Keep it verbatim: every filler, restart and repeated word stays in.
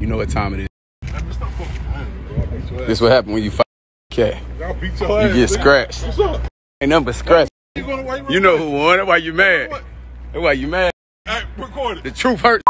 You know what time it is. This what happened when you fight a cat. You get scratched. What's up? Ain't nothing but scratch. You know who won. That's why you mad. That's why you mad. Hey, record it. The truth hurts.